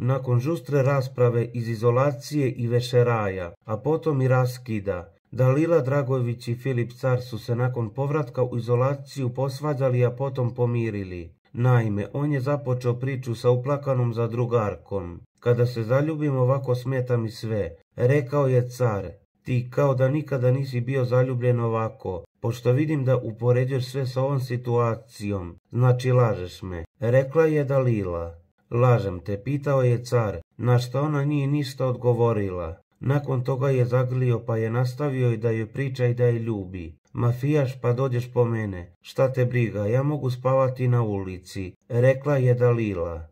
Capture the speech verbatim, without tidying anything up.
Nakon žustre rasprave iz izolacije i vešeraja, a potom i raskida, Dalila Dragojević i Filip Car su se nakon povratka u izolaciju posvađali, a potom pomirili. Naime, on je započeo priču sa uplakanom zadrugarkom. Kada se zaljubim ovako smeta mi sve, rekao je Car. Ti kao da nikada nisi bio zaljubljen ovako, pošto vidim da upoređuješ sve sa ovom situacijom, znači lažeš me, rekla je Dalila. Lažem te, pitao je Car, na što ona nije ništa odgovorila. Nakon toga je zagrlio pa je nastavio i da joj priča i da je ljubi. Mafijaš, pa dođeš po mene, šta te briga, ja mogu spavati na ulici, rekla je Dalila.